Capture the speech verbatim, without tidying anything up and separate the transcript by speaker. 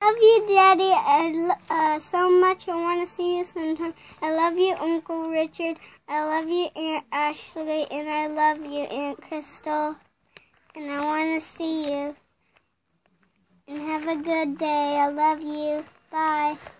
Speaker 1: love you, Daddy, I, uh, so much. I want to see you sometime. I love you, Uncle Richard. I love you, Aunt Ashley. And I love you, Aunt Crystal. And I want to see you. And have a good day. I love you. Bye.